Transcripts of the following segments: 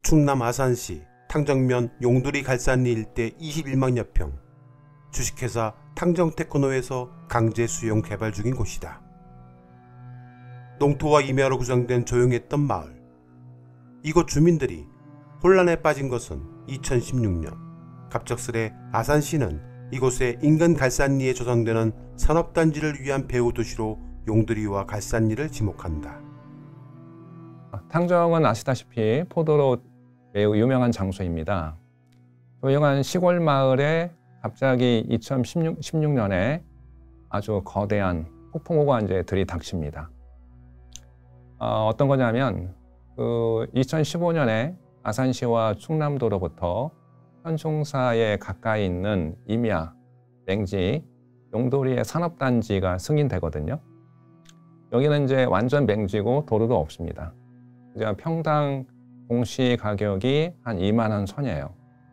충남 아산시 탕정면 용두리 갈산리 일대 21만여 평, 주식회사 탕정테크노에서 강제 수용 개발 중인 곳이다. 농토와 임야로 구성된 조용했던 마을. 이곳 주민들이 혼란에 빠진 것은 2016년. 갑작스레 아산시는 이곳에 인근 갈산리에 조성되는 산업단지를 위한 배후 도시로 용두리와 갈산리를 지목한다. 탕정은 아시다시피 포도로 매우 유명한 장소입니다. 조용한 시골 마을에 갑자기 2016년에 아주 거대한 폭풍우가 이제 들이닥칩니다. 어떤 거냐면 2015년에 아산시와 충남도로부터 현충사에 가까이 있는 임야, 맹지, 용도리의 산업단지가 승인되거든요. 여기는 이제 완전 맹지고 도로도 없습니다. 이제 평당 공시 가격이 한 2만 원 선이에요.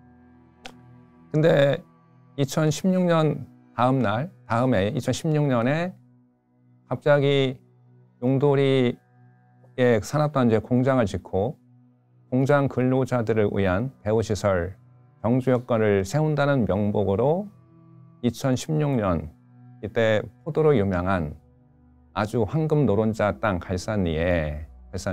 근데 2016년 다음에 2016년에 갑자기 용도리의 산업단지에 공장을 짓고 공장 근로자들을 위한 배후시설, 정주여건을 세운다는 명목으로 2016년 이때 포도로 유명한 아주 황금 노른자 땅 갈산리에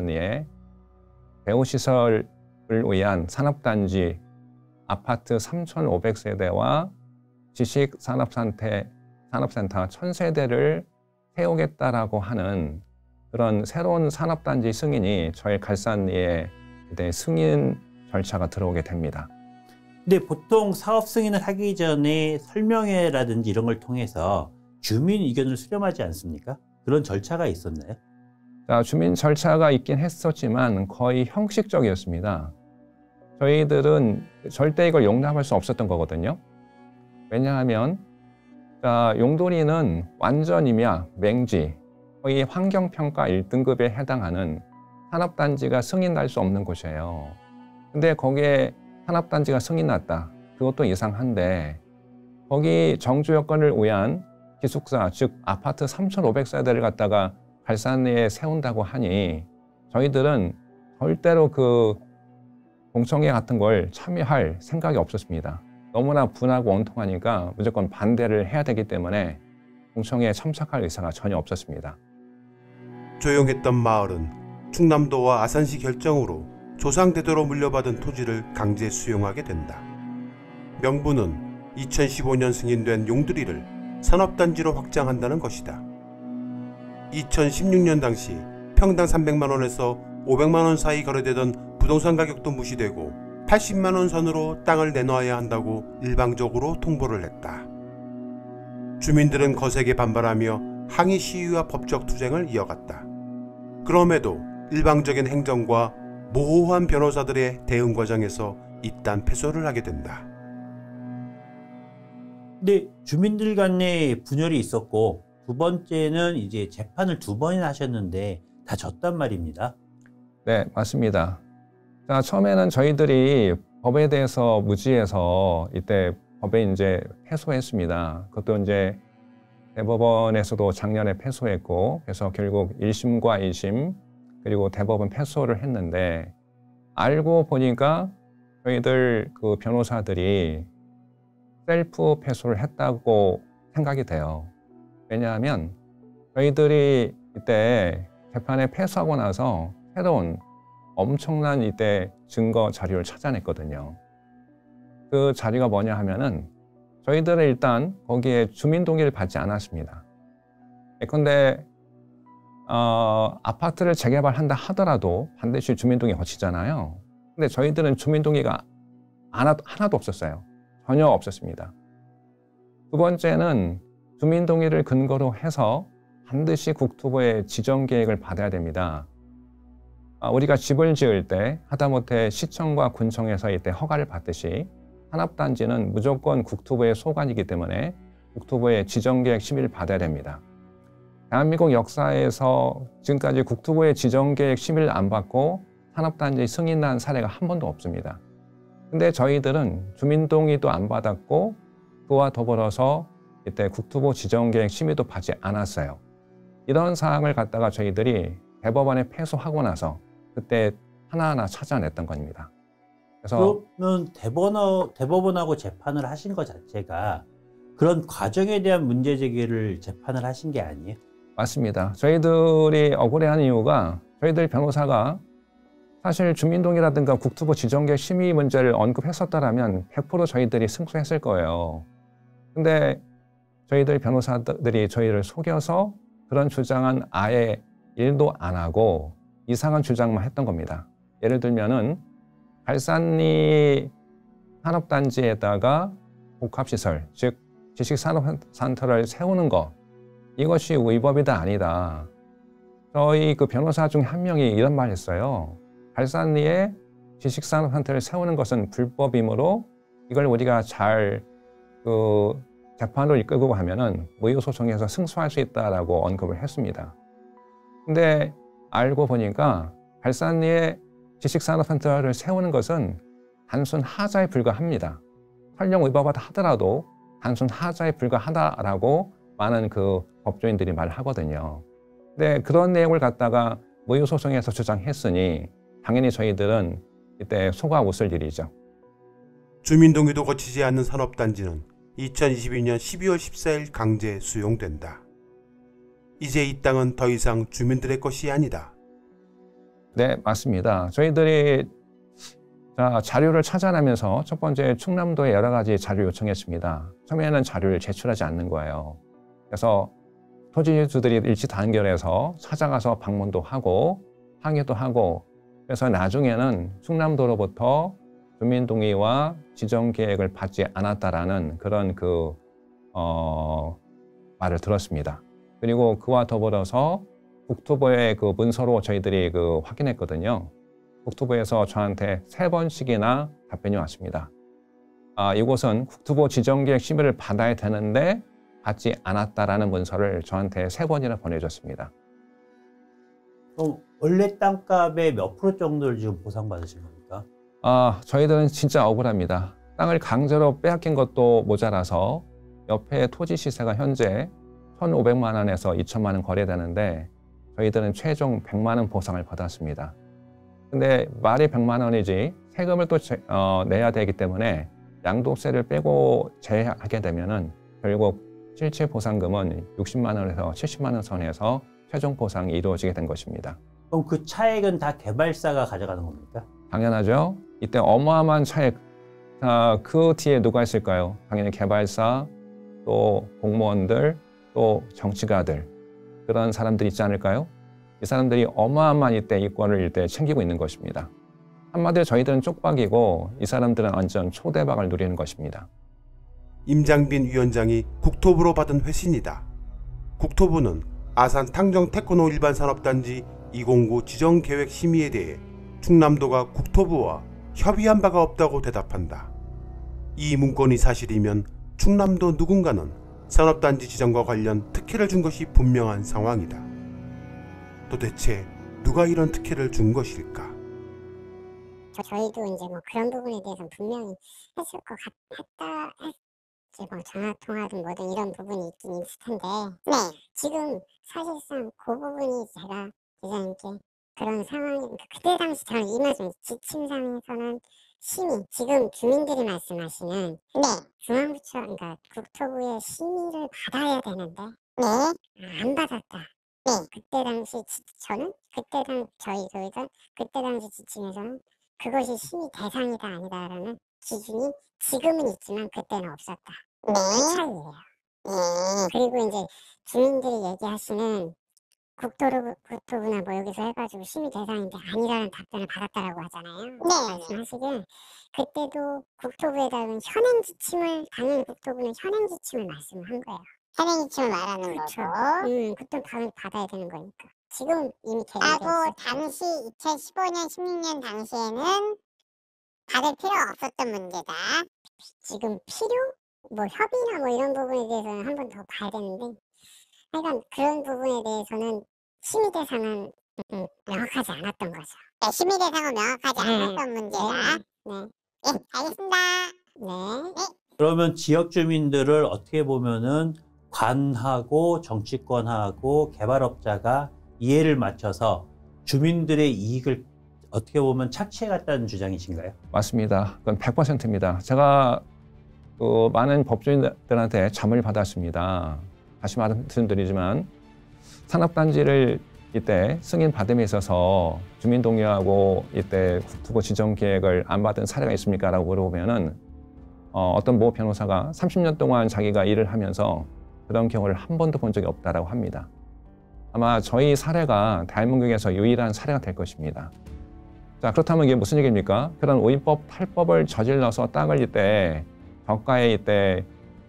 배후시설을 위한 산업단지 아파트 3,500세대와 지식산업센터 1,000세대를 세우겠다라고 하는 그런 새로운 산업단지 승인이 저희 갈산리에 그때 승인 절차가 들어오게 됩니다. 근데 보통 사업 승인을 하기 전에 설명회라든지 이런 걸 통해서 주민 의견을 수렴하지 않습니까? 그런 절차가 있었나요? 자, 주민 절차가 있긴 했었지만 거의 형식적이었습니다. 저희들은 절대 이걸 용납할 수 없었던 거거든요. 왜냐하면 용도리는 완전임야, 맹지, 거의 환경평가 1등급에 해당하는 산업단지가 승인날 수 없는 곳이에요. 근데 거기에 산업단지가 승인났다. 그것도 이상한데 거기 정주여건을 위한 기숙사, 즉 아파트 3,500세대를 갖다가 갈산리에 세운다고 하니 저희들은 절대로 그 공청회 같은 걸 참여할 생각이 없었습니다. 너무나 분하고 원통하니까 무조건 반대를 해야 되기 때문에 공청회에 참석할 의사가 전혀 없었습니다. 조용했던 마을은 충남도와 아산시 결정으로 조상대대로 물려받은 토지를 강제 수용하게 된다. 명분은 2015년 승인된 용두리를 산업단지로 확장한다는 것이다. 2016년 당시 평당 300만 원에서 500만 원 사이 거래되던 부동산 가격도 무시되고 80만 원 선으로 땅을 내놓아야 한다고 일방적으로 통보를 했다. 주민들은 거세게 반발하며 항의 시위와 법적 투쟁을 이어갔다. 그럼에도 일방적인 행정과 모호한 변호사들의 대응 과정에서 잇단 패소를 하게 된다. 근데 주민들 간에 분열이 있었고 두 번째는 이제 재판을 2번이나 하셨는데 다 졌단 말입니다. 네, 맞습니다. 자, 처음에는 저희들이 법에 대해서 무지해서 이때 법에 이제 패소했습니다. 그것도 이제 대법원에서도 작년에 패소했고, 그래서 결국 1심과 2심 그리고 대법원 패소를 했는데 알고 보니까 저희들 그 변호사들이 셀프 패소를 했다고 생각이 돼요. 왜냐하면 저희들이 이때 재판에 패소하고 나서 새로운 엄청난 이때 증거 자료를 찾아냈거든요. 그 자료가 뭐냐 하면은 저희들은 일단 거기에 주민 동의를 받지 않았습니다. 예컨대 아파트를 재개발한다 하더라도 반드시 주민 동의 거치잖아요. 근데 저희들은 주민 동의가 하나도 없었어요. 전혀 없었습니다. 두 번째는 주민 동의를 근거로 해서 반드시 국토부의 지정 계획을 받아야 됩니다. 우리가 집을 지을 때 하다못해 시청과 군청에서 이때 허가를 받듯이 산업단지는 무조건 국토부의 소관이기 때문에 국토부의 지정계획 심의를 받아야 됩니다. 대한민국 역사에서 지금까지 국토부의 지정계획 심의를 안 받고 산업단지 승인난 사례가 한 번도 없습니다. 근데 저희들은 주민동의도 안 받았고 그와 더불어서 이때 국토부 지정계획 심의도 받지 않았어요. 이런 사항을 갖다가 저희들이 대법원에 패소하고 나서 그때 하나하나 찾아냈던 겁니다. 그래서 그러면 대법원하고 재판을 하신 것 자체가 그런 과정에 대한 문제 제기를 재판을 하신 게 아니에요? 맞습니다. 저희들이 억울해하는 이유가 저희들 변호사가 사실 주민동의라든가 국토부 지정계획 심의 문제를 언급했었다라면 100% 저희들이 승소했을 거예요. 근데 저희들 변호사들이 저희를 속여서 그런 주장은 아예 일도 안 하고 이상한 주장만 했던 겁니다. 예를 들면은 발산리 산업단지에다가 복합시설, 즉 지식산업센터를 세우는 것, 이것이 위법이다 아니다. 저희 그 변호사 중 한 명이 이런 말 했어요. 발산리에 지식산업센터를 세우는 것은 불법이므로 이걸 우리가 잘 재판을 이끌고 가면은 무효소송에서 승소할 수 있다라고 언급을 했습니다. 근데 알고 보니까 발산리에 지식산업센터를 세우는 것은 단순 하자에 불과합니다. 설령 위법하다 하더라도 단순 하자에 불과하다라고 많은 그 법조인들이 말을 하거든요. 근데 그런 내용을 갖다가 무효소송에서 주장했으니 당연히 저희들은 이때 속아 웃을 일이죠. 주민동의도 거치지 않는 산업단지는 2022년 12월 14일 강제 수용된다. 이제 이 땅은 더 이상 주민들의 것이 아니다. 네, 맞습니다. 저희들이 자료를 찾아내면서 첫 번째 충남도에 여러 가지 자료 요청했습니다. 처음에는 자료를 제출하지 않는 거예요. 그래서 토지주들이 일치 단결해서 찾아가서 방문도 하고 항의도 하고 그래서 나중에는 충남도로부터 주민동의와 지정계획을 받지 않았다라는 그런 말을 들었습니다. 그리고 그와 더불어서 국토부의 그 문서로 저희들이 확인했거든요. 국토부에서 저한테 3번씩이나 답변이 왔습니다. 이곳은 국토부 지정계획 심의를 받아야 되는데 받지 않았다라는 문서를 저한테 3번이나 보내줬습니다. 그럼 원래 땅값의 몇 프로 정도를 지금 보상받으신 겁니까? 저희들은 진짜 억울합니다. 땅을 강제로 빼앗긴 것도 모자라서 옆에 토지 시세가 현재 1,500만 원에서 2천만 원 거래되는데 저희들은 최종 100만 원 보상을 받았습니다. 근데 말이 100만 원이지 세금을 또 내야 되기 때문에 양도세를 빼고 제하게 되면은 결국 실제 보상금은 60만 원에서 70만 원 선에서 최종 보상이 이루어지게 된 것입니다. 그럼 그 차액은 다 개발사가 가져가는 겁니까? 당연하죠. 이때 어마어마한 차액, 그 뒤에 누가 있을까요? 당연히 개발사, 또 공무원들, 또 정치가들, 그런 사람들이 있지 않을까요? 이 사람들이 어마어마한 이때 이권을 이때 챙기고 있는 것입니다. 한마디로 저희들은 쪽박이고 이 사람들은 완전 초대박을 누리는 것입니다. 임장빈 위원장이 국토부로 받은 회신이다. 국토부는 아산 탕정 테크노 일반 산업단지 209 지정계획 심의에 대해 충남도가 국토부와 협의한 바가 없다고 대답한다. 이 문건이 사실이면 충남도 누군가는 산업단지 지정과 관련 특혜를 준 것이 분명한 상황이다. 도대체 누가 이런 특혜를 준 것일까? 저희도 이제 그런 부분에 대해서는 분명히 했을 것 같다. 이제 전화 통화든 뭐든 이런 부분이 있긴 있을 텐데, 네, 지금 사실상 그 부분이 제가 기자님께 그런 상황이 그때 당시 저는 이 말씀 지침상에서는 심의, 지금 주민들이 말씀하시는 중앙부처 그러니까 국토부의 심의를 받아야 되는데 안 받았다. 그때 당시 저는 저희가 그때 당시 지침에서는 그것이 심의 대상이다 아니다라는 기준이 지금은 있지만 그때는 없었다. 그 차이예요. 그리고 이제 주민들이 얘기하시는 국토부나 뭐 여기서 해가지고 심의 대상인데 아니라는 답변을 받았다라고 하잖아요. 말씀하시길 그때도 국토부에다가 현행 지침을 당연히 국토부는 현행 지침을 말씀을 한 거예요. 현행 지침을 말하는 거죠. 그때 받아야 되는 거니까. 지금 이미 개정돼 있어요. 당시 2015년 16년 당시에는 받을 필요 없었던 문제다. 지금 필요? 협의나 이런 부분에 대해서는 한 번 더 봐야 되는데 하여간 그런 부분에 대해서는 심의 대상은 명확하지 않았던 거죠. 심의 대상은 명확하지 않았던 문제다. 알겠습니다. 그러면 지역 주민들을 어떻게 보면은 관하고 정치권하고 개발업자가 이해를 맞춰서 주민들의 이익을 어떻게 보면 착취해갔다는 주장이신가요? 맞습니다. 그건 100%입니다. 제가 많은 법조인들한테 잠을 받았습니다. 다시 말씀드리지만 산업단지를 이때 승인 받음에 있어서 주민동의하고 이때 국토부 지정 계획을 안 받은 사례가 있습니까? 라고 물어보면은 어떤 모 변호사가 30년 동안 자기가 일을 하면서 그런 경우를 한 번도 본 적이 없다라고 합니다. 아마 저희 사례가 대한민국에서 유일한 사례가 될 것입니다. 자, 그렇다면 이게 무슨 얘기입니까? 그런 오인법, 탈법을 저질러서 땅을 이때 저가에 이때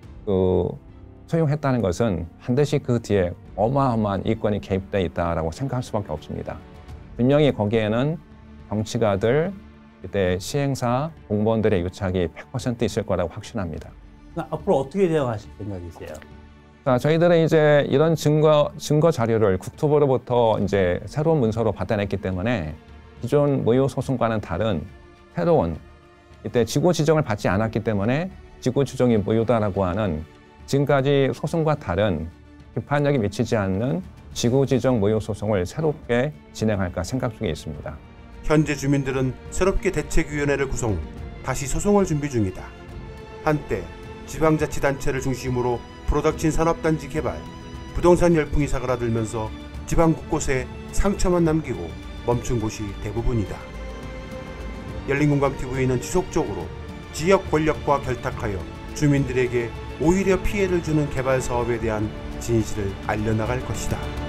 소유했다는 것은 반드시 그 뒤에 어마어마한 이권이 개입되어 있다라고 생각할 수밖에 없습니다. 분명히 거기에는 정치가들, 이때 시행사, 공무원들의 유착이 100% 있을 거라고 확신합니다. 앞으로 어떻게 대응하실 생각이세요? 자, 저희들은 이제 이런 증거 자료를 국토부로부터 이제 새로운 문서로 받아냈기 때문에 기존 무효 소송과는 다른 새로운 이때 지구 지정을 받지 않았기 때문에 지구 지정이 무효다라고 하는 지금까지 소송과 다른 비판력이 미치지 않는 지구 지정 무효 소송을 새롭게 진행할까 생각 중에 있습니다. 현재 주민들은 새롭게 대책위원회를 구성, 다시 소송을 준비 중이다. 한때 지방자치단체를 중심으로 프로덕친 산업단지 개발, 부동산 열풍이 사그라들면서 지방 곳곳에 상처만 남기고 멈춘 곳이 대부분이다. 열린공감TV는 지속적으로 지역 권력과 결탁하여 주민들에게 오히려 피해를 주는 개발 사업에 대한 진실을 알려나갈 것이다.